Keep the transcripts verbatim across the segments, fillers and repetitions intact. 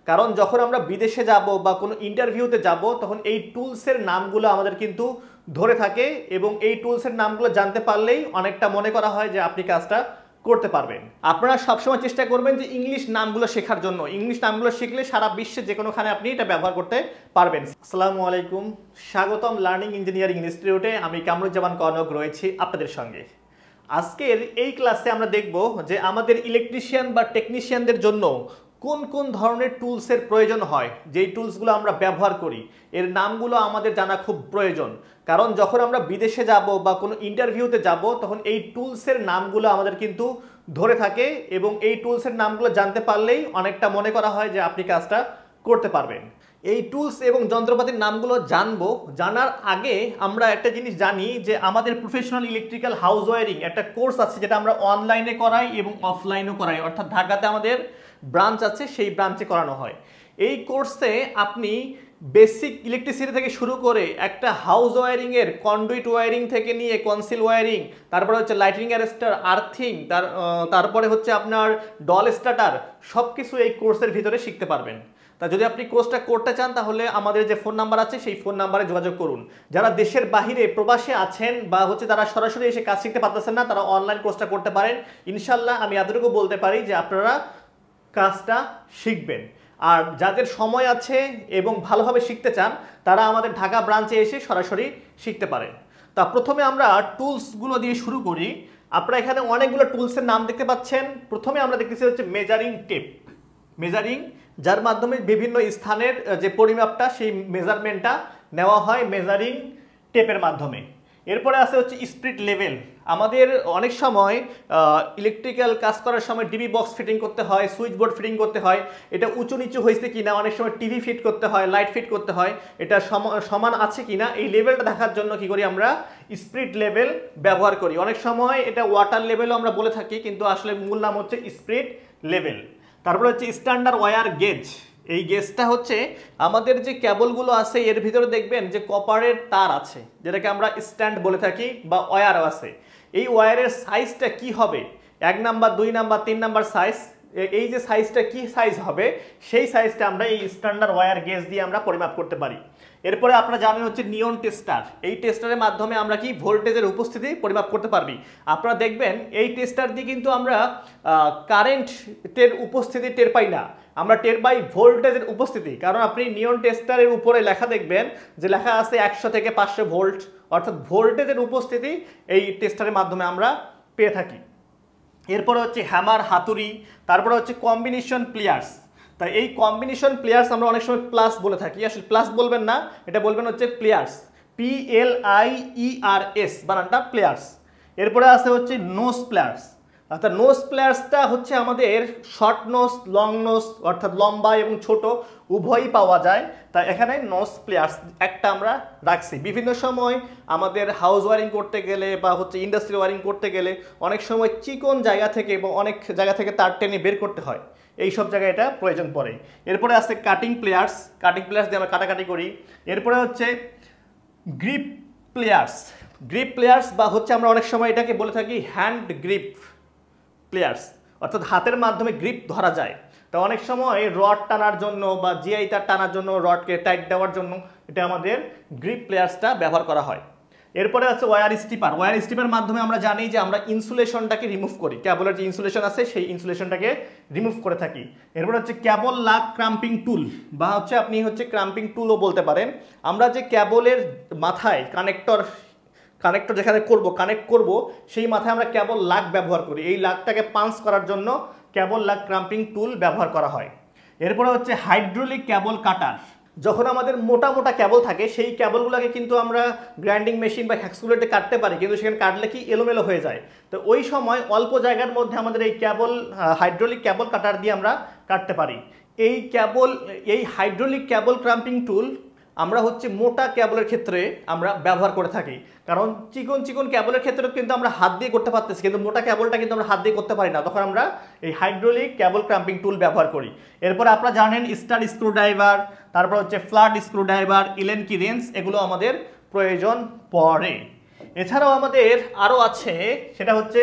কারণ যখন আমরা বিদেশে যাব বা কোনো ইন্টারভিউতে যাব তখন এই টুলসের নামগুলো আমাদের কিন্তু ধরে থাকে এবং এই টুলসের নামগুলো জানতে পারলেই অনেকটা মনে করা হয় যে আপনি কাজটা করতে পারবেন। আপনারা সবসময় চেষ্টা করবেন যে ইংলিশ নামগুলো শেখার জন্য। ইংলিশ নামগুলো শিখলে সারা বিশ্বে যে কোনোখানে আপনি এটা ব্যবহার করতে পারবেন। আসসালামু আলাইকুম, স্বাগতম লার্নিং ইঞ্জিনিয়ারিং ইনস্টিটিউটে। আমি কামরুজ্জামান কনক রয়েছি আপনাদের সঙ্গে। আজকের এই ক্লাসে আমরা দেখব যে আমাদের ইলেকট্রিশিয়ান বা টেকনিশিয়ানদের জন্য কোন কোন ধরনের টুলসের প্রয়োজন হয়, যেই টুলসগুলো আমরা ব্যবহার করি এর নামগুলো আমাদের জানা খুব প্রয়োজন। কারণ যখন আমরা বিদেশে যাব বা কোনো ইন্টারভিউতে যাব তখন এই টুলসের নামগুলো আমাদের কিন্তু ধরে থাকে এবং এই টুলসের নামগুলো জানতে পারলেই অনেকটা মনে করা হয় যে আপনি কাজটা করতে পারবেন। এই টুলস এবং যন্ত্রপাতির নামগুলো জানবো। জানার আগে আমরা একটা জিনিস জানি যে আমাদের প্রফেশনাল ইলেকট্রিক্যাল হাউস ওয়ারিং একটা কোর্স আছে যেটা আমরা অনলাইনে করাই এবং অফলাইনেও করাই, অর্থাৎ ঢাকাতে আমাদের ব্রাঞ্চ আছে, সেই ব্রাঞ্চে করানো হয়। এই কোর্সে আপনি বেসিক ইলেকট্রিসিটি থেকে শুরু করে একটা হাউস ওয়ারিংয়ের কন্ডুইট ওয়ারিং থেকে নিয়ে কনসিল ওয়ারিং, তারপরে হচ্ছে লাইটিং অ্যারেস্টার, আর্থিং, তার তারপরে হচ্ছে আপনার ডল স্টার্টার, সব কিছু এই কোর্সের ভিতরে শিখতে পারবেন। তা যদি আপনি কোর্সটা করতে চান তাহলে আমাদের যে ফোন নাম্বার আছে সেই ফোন নাম্বারে যোগাযোগ করুন। যারা দেশের বাহিরে প্রবাসে আছেন বা হচ্ছে তারা সরাসরি এসে কাজ শিখতে পারতেছেন না, তারা অনলাইন কোর্সটা করতে পারেন। ইনশাল্লাহ আমি এতটুকু বলতে পারি যে আপনারা কাজটা শিখবেন। আর যাদের সময় আছে এবং ভালোভাবে শিখতে চান তারা আমাদের ঢাকা ব্রাঞ্চে এসে সরাসরি শিখতে পারেন। তা প্রথমে আমরা টুলসগুলো দিয়ে শুরু করি। আপনারা এখানে অনেকগুলো টুলসের নাম দেখতে পাচ্ছেন। প্রথমে আমরা দেখতেছি হচ্ছে মেজারিং টেপ। মেজারিং, যার মাধ্যমে বিভিন্ন স্থানের যে পরিমাপটা সেই মেজারমেন্টটা নেওয়া হয় মেজারিং টেপের মাধ্যমে। এরপরে আছে হচ্ছে স্পিরিট লেভেল। আমাদের অনেক সময় ইলেকট্রিক্যাল কাজ করার সময় ডিবি বক্স ফিটিং করতে হয়, সুইচ বোর্ড ফিটিং করতে হয়, এটা উঁচু নিচু হয়েছে কিনা, অনেক সময় টিভি ফিট করতে হয়, লাইট ফিট করতে হয়, এটা সমান আছে কিনা এই লেভেলটা দেখার জন্য কি করি আমরা স্পিরিট লেভেল ব্যবহার করি। অনেক সময় এটা ওয়াটার লেভেলও আমরা বলে থাকি, কিন্তু আসলে মূল নাম হচ্ছে স্পিরিট লেভেল। তারপরে হচ্ছে স্ট্যান্ডার্ড ওয়্যার গেজ। এই গেজটা হচ্ছে আমাদের যে কেবলগুলো আছে এর ভিতরে দেখবেন যে কপারের তার আছে, যেটাকে আমরা স্ট্যান্ড বলে থাকি, বা ওয়্যারও আছে। এই ওয়্যারের সাইজটা কি হবে, এক নাম্বার, দুই নাম্বার, তিন নাম্বার সাইজ, এই যে সাইজটা কি সাইজ হবে সেই সাইজটা আমরা এই স্ট্যান্ডার্ড ওয়্যার গেজ দিয়ে আমরা পরিমাপ করতে পারি। এরপরে আপনারা জানেন হচ্ছে নিয়ন টেস্টার। এই টেস্টারের মাধ্যমে আমরা কি ভোল্টেজের উপস্থিতি পরিমাপ করতে পারবি। আপনারা দেখবেন এই টেস্টার দিয়ে কিন্তু আমরা কারেন্টের উপস্থিতি টের পাই না, আমরা টের পাই ভোল্টেজের উপস্থিতি। কারণ আপনি নিয়ন টেস্টারের উপরে লেখা দেখবেন যে লেখা আছে একশো থেকে পাঁচশো ভোল্ট, অর্থাৎ ভোল্টেজের উপস্থিতি এই টেস্টারের মাধ্যমে আমরা পেয়ে থাকি। এরপরে হচ্ছে হ্যামার, হাতুড়ি, তারপরে হচ্ছে কম্বিনেশন প্লেয়ার্স। তাই এই কম্বিনেশন প্লেয়ার্স আমরা অনেক সময় প্লাস বলে থাকি, আসলে প্লাস বলবেন না, এটা বলবেন হচ্ছে pliers, P L I E R S বানানটা প্লেয়ার্স। এরপরে আছে হচ্ছে নোজ প্লেয়ার্স। অর্থাৎ নোজ প্লেয়ার্সটা হচ্ছে আমাদের শর্ট নোজ, লং নোজ, অর্থাৎ লম্বা এবং ছোট উভয়ই পাওয়া যায়। তাই এখানে নোজ প্লেয়ার্স একটা আমরা রাখছি। বিভিন্ন সময় আমাদের হাউস ওয়ারিং করতে গেলে বা হচ্ছে ইন্ডাস্ট্রি ওয়ারিং করতে গেলে অনেক সময় চিকন জায়গা থেকে এবং অনেক জায়গা থেকে তার টেনে বের করতে হয়, এই সব জায়গায় এটা প্রয়োজন পড়ে। এরপরে আছে কাটিং প্লেয়ার্স। কাটিং প্লেয়ার্স দিয়ে আমরা কাটাকাটি করি। এরপরে হচ্ছে গ্রিপ প্লেয়ার্স। গ্রিপ প্লেয়ার্স বা হচ্ছে আমরা অনেক সময় এটাকে বলে থাকি হ্যান্ড গ্রিপ প্লেয়ার্স, অর্থাৎ হাতের মাধ্যমে গ্রিপ ধরা যায়। তো অনেক সময় রড টানার জন্য বা জিআই তার টানার জন্য, রডকে টাইট দেওয়ার জন্য এটা আমাদের গ্রিপ প্লেয়ার্সটা ব্যবহার করা হয়। এরপরে আছে ওয়্যার স্টিপার। ওয়্যার স্টিপার মাধ্যমে আমরা জানি যে আমরা ইনসুলেশনটাকে রিমুভ করি, ক্যাবলের যে ইনসুলেশন আছে সেই ইনসুলেশনটাকে রিমুভ করে থাকি। এরপরে হচ্ছে ক্যাবল লাগ ক্রাম্পিং টুল, বা হচ্ছে আপনি হচ্ছে ক্রাম্পিং টুলও বলতে পারেন। আমরা যে ক্যাবলের মাথায় কানেক্টর কানেক্টর যেখানে করব কানেক্ট করব সেই মাথায় আমরা ক্যাবল লাগ ব্যবহার করি। এই লাগটাকে পাঞ্চ করার জন্য ক্যাবল লাগ ক্রাম্পিং টুল ব্যবহার করা হয়। এরপরে হচ্ছে হাইড্রোলিক ক্যাবল কাটার। যখন আমাদের মোটা মোটা ক্যাবল থাকে সেই ক্যাবলগুলোকে কিন্তু আমরা গ্রাইন্ডিং মেশিন বা হ্যাক্সুলেটে কাটতে পারি, কিন্তু সেখানে কাটলে কি এলোমেলো হয়ে যায়। তো ওই সময় অল্প জায়গার মধ্যে আমাদের এই ক্যাবল হাইড্রোলিক ক্যাবল কাটার দিয়ে আমরা কাটতে পারি। এই ক্যাবল এই হাইড্রোলিক ক্যাবল ক্রাম্পিং টুল আমরা হচ্ছে মোটা ক্যাবলের ক্ষেত্রে আমরা ব্যবহার করে থাকি, কারণ চিকন চিকন ক্যাবলের ক্ষেত্রে কিন্তু আমরা হাত দিয়ে করতে পারতেছি, কিন্তু মোটা ক্যাবলটা কিন্তু আমরা হাত দিয়ে করতে পারি না, তখন আমরা এই হাইড্রোলিক ক্যাবল ক্রাম্পিং টুল ব্যবহার করি। এরপর আপনারা জানেন স্টার স্ক্রুড্রাইভার, তারপর হচ্ছে flat screwdriver, Allen key wrench, এগুলো আমাদের প্রয়োজন পড়ে। এছাড়াও আমাদের আরও আছে, সেটা হচ্ছে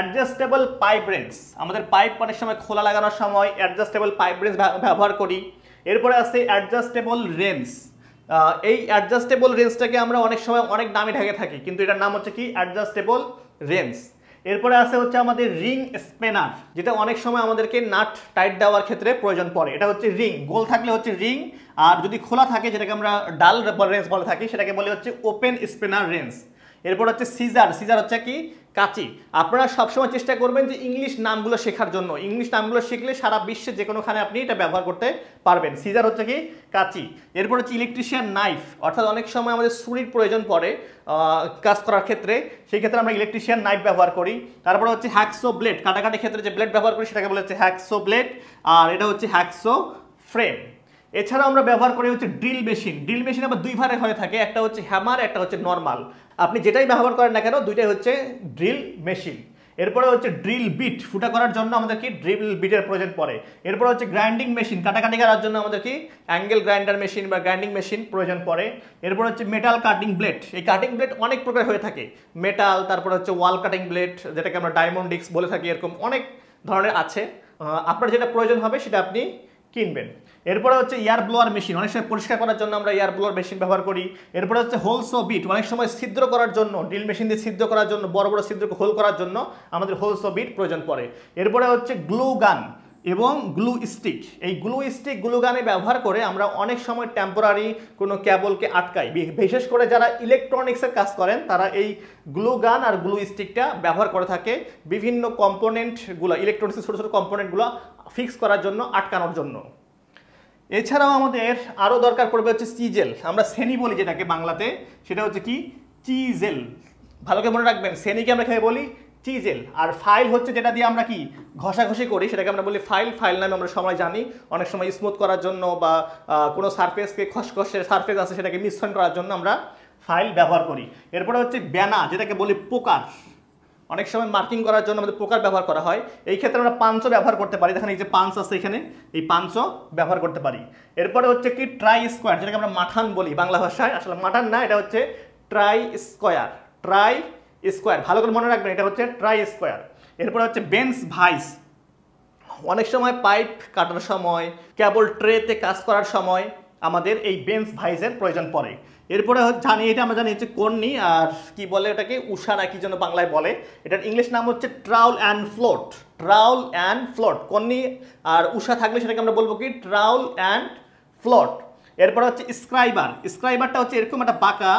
অ্যাডজাস্টেবল পাইপ রেঞ্জ। আমাদের পাইপ অনেক সময় খোলা লাগানোর সময় অ্যাডজাস্টেবল পাইপ রেঞ্জ ব্যবহার করি। এরপরে আছে অ্যাডজাস্টেবল রেঞ্জ। এই অ্যাডজাস্টেবল রেঞ্জটাকে আমরা অনেক সময় অনেক নামে ঢেকে থাকি, কিন্তু এটার নাম হচ্ছে কি অ্যাডজাস্টেবল রেঞ্জ। এরপরে আছে হচ্ছে আমাদের রিং স্পেনার, যেটা অনেক সময় আমাদেরকে নাট টাইট দেওয়ার ক্ষেত্রে প্রয়োজন পড়ে। এটা হচ্ছে রিং, গোল থাকলে হচ্ছে রিং, আর যদি খোলা থাকে যেটাকে আমরা ডাল রেঞ্জ বলে থাকি সেটাকে বলে হচ্ছে ওপেন স্পেনার রেঞ্জ। এরপর হচ্ছে সিজার, সিজার হচ্ছে কি কাঁচি। আপনারা সবসময় চেষ্টা করবেন যে ইংলিশ নামগুলো শেখার জন্য, ইংলিশ নামগুলো শিখলে সারা বিশ্বে যে কোনোখানে আপনি এটা ব্যবহার করতে পারবেন। সিজার হচ্ছে কি কাঁচি। এরপর হচ্ছে ইলেকট্রিশিয়ান নাইফ, অর্থাৎ অনেক সময় আমাদের ছুরির প্রয়োজন পড়ে কাজ করার ক্ষেত্রে, সেই ক্ষেত্রে আমরা ইলেকট্রিশিয়ান নাইফ ব্যবহার করি। তারপরে হচ্ছে হ্যাকসো ব্লেড, কাটাকাটির ক্ষেত্রে যে ব্লেড ব্যবহার করি সেটাকে বলে হচ্ছে হ্যাকসো ব্লেড, আর এটা হচ্ছে হ্যাকসো ফ্রেম। এছাড়াও আমরা ব্যবহার করি হচ্ছে ড্রিল মেশিন। ড্রিল মেশিন আবার দুই ভাগে হয়ে থাকে, একটা হচ্ছে হ্যামার, একটা হচ্ছে নর্মাল। আপনি যেটাই ব্যবহার করেন না কেন দুইটাই হচ্ছে ড্রিল মেশিন। এরপরে হচ্ছে ড্রিল বিট, ফুটা করার জন্য আমাদের কি ড্রিল বিটের প্রয়োজন পড়ে। এরপরে হচ্ছে গ্রাইন্ডিং মেশিন, কাটাকাটি করার জন্য আমাদের কি অ্যাঙ্গেল গ্রাইন্ডার মেশিন বা গ্রাইন্ডিং মেশিন প্রয়োজন পড়ে। এরপর হচ্ছে মেটাল কাটিং ব্লেড। এই কাটিং ব্লেড অনেক প্রকার হয়ে থাকে, মেটাল, তারপর হচ্ছে ওয়াল কাটিং ব্লেড যেটাকে আমরা ডায়মন্ড ডিস্ক বলে থাকি, এরকম অনেক ধরনের আছে। আপনার যেটা প্রয়োজন হবে সেটা আপনি কিনবেন। এরপরে হচ্ছে এয়ার ব্লোয়ার মেশিন, অনেক সময় পরিষ্কার করার জন্য আমরা এয়ার ব্লোয়ার মেশিন ব্যবহার করি। এরপরে হচ্ছে হোলসো বিট, অনেক সময় ছিদ্র করার জন্য, ড্রিল মেশিন দিয়ে ছিদ্র করার জন্য, বড় বড় ছিদ্রকে হোল করার জন্য আমাদের হোলসো বিট প্রয়োজন পড়ে। এরপরে হচ্ছে গ্লু গান এবং গ্লু স্টিক। এই গ্লু স্টিক, গ্লু গানে ব্যবহার করে আমরা অনেক সময় টেম্পোরারি কোনো কেবলকে আটকাই। বিশেষ করে যারা ইলেকট্রনিক্সের কাজ করেন তারা এই গ্লু গান আর গ্লু স্টিকটা ব্যবহার করে থাকে বিভিন্ন কম্পোনেন্টগুলো, ইলেকট্রনিক্সের ছোটো ছোটো কম্পোনেন্টগুলো ফিক্স করার জন্য, আটকানোর জন্য। এছাড়াও আমাদের আরও দরকার পড়বে হচ্ছে চিজেল, আমরা সেনি বলি যেটাকে বাংলাতে, সেটা হচ্ছে কি চিজেল। ভালো করে মনে রাখবেন, সেনিকে আমরা খেয়ে বলি চিজেল। আর ফাইল হচ্ছে যেটা দিয়ে আমরা কি ঘষাঘষি করি সেটাকে আমরা বলি ফাইল। ফাইল নামে আমরা সবাই জানি, অনেক সময় স্মুথ করার জন্য বা কোনো সারফেসকে খসখসে সারফেস আছে সেটাকে মিশ্রণ করার জন্য আমরা ফাইল ব্যবহার করি। এরপরে হচ্ছে ব্যানা, যেটাকে বলি পোকার, অনেক সময় মার্কিং করার জন্য আমাদের পোকার ব্যবহার করা হয়। এই ক্ষেত্রে আমরা পাঞ্চও ব্যবহার করতে পারি, দেখেন এই যে পাঞ্চ আছে এখানে, এই পাঞ্চও ব্যবহার করতে পারি। এরপরে হচ্ছে কি ট্রাই স্কোয়ার, যেটাকে আমরা মাঠান বলি বাংলা ভাষায়, আসলে মাঠান না, এটা হচ্ছে ট্রাই স্কোয়ার। ট্রাই স্কোয়ার ভালো করে মনে রাখবেন, এটা হচ্ছে ট্রাই স্কোয়ার। এরপরে হচ্ছে বেঞ্চ ভাইস, অনেক সময় পাইপ কাটার সময়, কেবল ট্রেতে কাজ করার সময় আমাদের এই বেঞ্চ ভাইসের প্রয়োজন পড়ে। এরপরে জানি, এটা আমরা জানি হচ্ছে কর্নি, আর কি বলে এটাকে উষা না কি যেন বাংলায় বলে, এটার ইংলিশ নাম হচ্ছে trowel and float. Trowel and float, কর্নি আর উষা থাকলে সেটাকে আমরা বলবো কি ট্রাউল অ্যান্ড ফ্লোট। এরপর হচ্ছে স্ক্রাইবার। স্ক্রাইবারটা হচ্ছে এরকম একটা বাঁকা,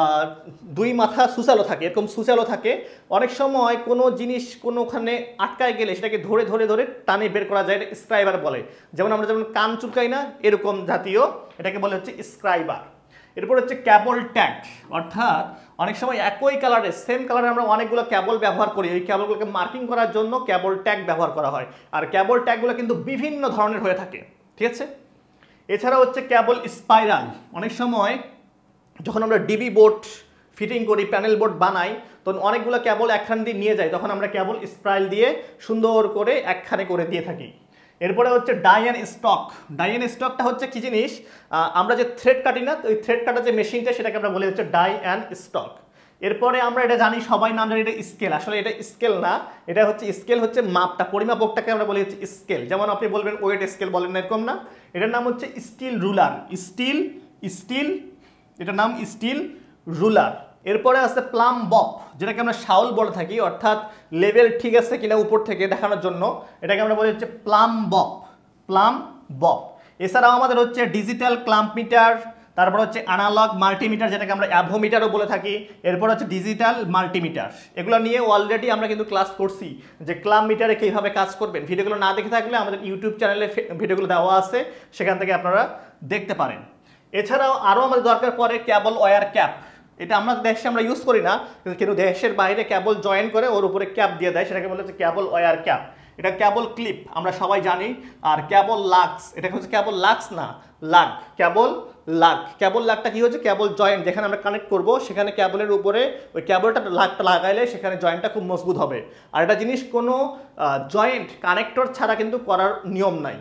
দুই মাথা সুচালো থাকে, এরকম সুচালো থাকে। অনেক সময় কোনো জিনিস কোনোখানে আটকায় গেলে সেটাকে ধরে ধরে ধরে টানে বের করা যায়, এটা স্ক্রাইবার বলে। যেমন আমরা যেমন কান চুলকাই না, এরকম জাতীয়, এটাকে বলে হচ্ছে স্ক্রাইবার। এরপর হচ্ছে ক্যাবল ট্যাগ, অর্থাৎ অনেক সময় একই কালারের, সেম কালারে আমরা অনেকগুলো ক্যাবল ব্যবহার করি, এই ক্যাবলগুলোকে মার্কিং করার জন্য ক্যাবল ট্যাগ ব্যবহার করা হয়। আর ক্যাবল ট্যাগগুলো কিন্তু বিভিন্ন ধরনের হয়ে থাকে, ঠিক আছে। এছাড়া হচ্ছে ক্যাবল স্পাইরাল, অনেক সময় যখন আমরা ডিবি বোর্ড ফিটিং করি, প্যানেল বোর্ড বানাই, তখন অনেকগুলো ক্যাবল একখান দিয়ে নিয়ে যাই, তখন আমরা ক্যাবল স্পাইরাল দিয়ে সুন্দর করে একখানে করে দিয়ে থাকি। এরপরে হচ্ছে die and stock. Die and স্টকটা হচ্ছে কি জিনিস, আমরা যে থ্রেড কাটি না, ওই থ্রেড কাটার যে মেশিনটা সেটাকে আমরা বলি হচ্ছে ডাই অ্যান্ড স্টক। এরপরে আমরা এটা জানি, সবাই নাম জানি, এটা স্কেল। আসলে এটা স্কেল না, এটা হচ্ছে স্কেল হচ্ছে মাপটা, পরিমাপকটাকে আমরা বলি হচ্ছে স্কেল। যেমন আপনি বলবেন ওয়েট স্কেল বলেন না, এরকম না, এটার নাম হচ্ছে স্টিল রুলার। স্টিল স্টিল এটার নাম স্টিল রুলার। এরপরে আছে প্লাম বপ, যেটাকে আমরা শাউল বলে থাকি, অর্থাৎ লেভেল ঠিক আছে কিনা উপর থেকে দেখানোর জন্য, এটাকে আমরা বলি হচ্ছে প্লাম বপ। Plum bob. এছাড়াও আমাদের হচ্ছে ডিজিটাল ক্লাম্প মিটার, তারপর হচ্ছে অ্যানালগ মাল্টিমিটার, যেটাকে আমরা অ্যাভোমিটারও বলে থাকি। এরপর হচ্ছে ডিজিটাল মাল্টিমিটার। এগুলো নিয়ে অলরেডি আমরা কিন্তু ক্লাস করছি যে ক্লাম্প মিটারে কীভাবে কাজ করবেন। ভিডিওগুলো না দেখে থাকলে আমাদের ইউটিউব চ্যানেলে ভিডিওগুলো দেওয়া আছে, সেখান থেকে আপনারা দেখতে পারেন। এছাড়াও আরও আমাদের দরকার পড়ে ক্যাবল ওয়্যার ক্যাপ। এটা আমরা দেশে আমরা ইউজ করি না, কিন্তু দেশের বাইরে ক্যাবল জয়েন করে ওর উপরে ক্যাপ দিয়ে দেয়, সেটাকে বলা হচ্ছে ক্যাবল ওয়্যার ক্যাপ। এটা ক্যাবল ক্লিপ আমরা সবাই জানি। আর ক্যাবল লাক্স, এটা হচ্ছে ক্যাবল লাক্স না, লাগ, ক্যাবল লাগ। ক্যাবল লাগটা কি হচ্ছে, ক্যাবল জয়েন্ট যেখানে আমরা কানেক্ট করব সেখানে ক্যাবলের উপরে ওই ক্যাবলটা লাগটা লাগাইলে সেখানে জয়েন্টটা খুব মজবুত হবে। আর এটা জিনিস কোনো জয়েন্ট কানেক্টর ছাড়া কিন্তু করার নিয়ম নাই।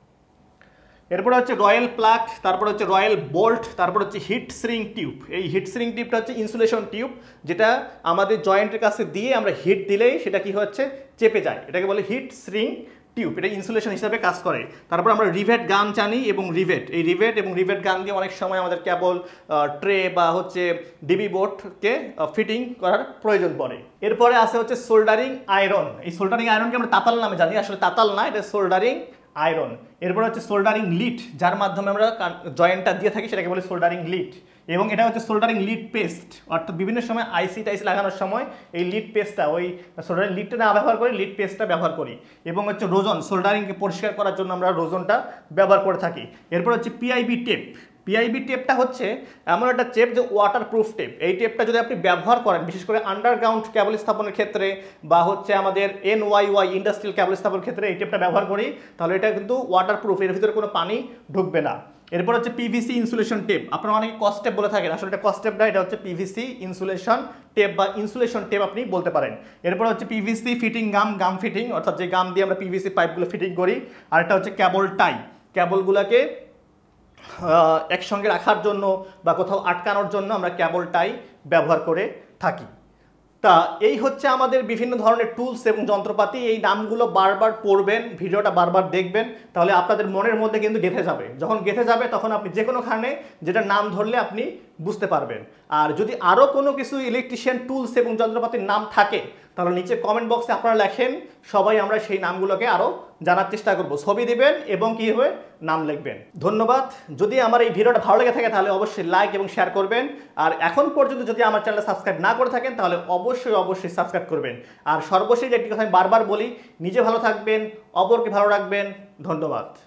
এরপরে হচ্ছে রয়্যাল প্লাগ, তারপর হচ্ছে রয়্যাল বোল্ট, তারপর হচ্ছে হিট সিরিং টিউব। এই হিট সিরিং টিউবটা হচ্ছে ইনসুলেশন টিউব, যেটা আমাদের জয়েন্টের কাছে দিয়ে আমরা হিট দিলেই সেটা কি হচ্ছে চেপে যায়, এটাকে বলে হিট সিরিং টিউব, এটা ইনসুলেশন হিসাবে কাজ করে। তারপর আমরা রিভেট গান জানি এবং রিভেট, এই রিভেট এবং রিভেট গান দিয়ে অনেক সময় আমাদের কেবল ট্রে বা হচ্ছে ডিবি বোর্ডকে ফিটিং করার প্রয়োজন পড়ে। এরপরে আছে হচ্ছে সোল্ডারিং আয়রন। এই সোল্ডারিং আয়রনকে আমরা তাতাল নামে জানি, আসলে তাতাল না, এটা সোল্ডারিং আয়রন। এরপরে হচ্ছে সোল্ডারিং লিড, যার মাধ্যমে আমরা জয়েন্টটা দিয়ে থাকি সেটাকে বলি সোল্ডারিং লিড। এবং এটা হচ্ছে সোল্ডারিং লিড পেস্ট, অর্থাৎ বিভিন্ন সময় আইসি টাইসি লাগানোর সময় এই লিড পেস্টটা, ওই সোল্ডারিং লিডটা না ব্যবহার করি, লিড পেস্টটা ব্যবহার করি। এবং হচ্ছে রোজন, সোল্ডারিংকে পরিষ্কার করার জন্য আমরা রোজনটা ব্যবহার করে থাকি। এরপর হচ্ছে পিআইবি টেপ। পিআইবি টেপটা হচ্ছে এমন একটা টেপ যে ওয়াটার প্রুফ টেপ। এই টেপটা যদি আপনি ব্যবহার করেন, বিশেষ করে আন্ডারগ্রাউন্ড ক্যাবল স্থাপনের ক্ষেত্রে বা হচ্ছে আমাদের N Y Y industrial cable স্থাপনের ক্ষেত্রে এই টেপটা ব্যবহার করি, তাহলে এটা কিন্তু ওয়াটার প্রুফ, এর ভিতরে কোনো পানি ঢুকবে না। এরপর হচ্ছে পিভিসি ইনসুলেশন টেপ। আপনারা অনেকে কস্টেপ বলে থাকেন, আসলে এটা কস্টেপ না, এটা হচ্ছে পিভিসি ইনসুলেশন টেপ বা ইনসুলেশন টেপ আপনি বলতে পারেন। এরপর হচ্ছে PVC fitting gum, gum fitting, অর্থাৎ যে গাম দিয়ে আমরা পিভিসি পাইপগুলো ফিটিং করি। আর একটা হচ্ছে ক্যাবল টাই, ক্যাবলগুলোকে একসঙ্গে রাখার জন্য বা কোথাও আটকানোর জন্য আমরা ক্যাবল টাই ব্যবহার করে থাকি। তা এই হচ্ছে আমাদের বিভিন্ন ধরনের টুলস এবং যন্ত্রপাতি। এই নামগুলো বারবার পড়বেন, ভিডিওটা বারবার দেখবেন, তাহলে আপনাদের মনের মধ্যে কিন্তু গেঁথে যাবে। যখন গেঁথে যাবে তখন আপনি যে কোনোখানে যেটা নাম ধরলে আপনি বুঝতে পারবেন। আর যদি আরও কোনো কিছু ইলেকট্রিশিয়ান টুলস এবং যন্ত্রপাতির নাম থাকে তাহলে নিচে কমেন্ট বক্সে আপনারা লেখেন, সবাই আমরা সেই নামগুলোকে আরও জানার চেষ্টা করব। ছবি দিবেন এবং কী হবে নাম লিখবেন। ধন্যবাদ। যদি আমার এই ভিডিওটা ভালো লেগে থাকে তাহলে অবশ্যই লাইক এবং শেয়ার করবেন। আর এখন পর্যন্ত যদি আমার চ্যানেলটা সাবস্ক্রাইব না করে থাকেন তাহলে অবশ্যই অবশ্যই সাবস্ক্রাইব করবেন। আর সর্বশেষ একটি কথা আমি বারবার বলি, নিজে ভালো থাকবেন, অপরকে ভালো রাখবেন। ধন্যবাদ।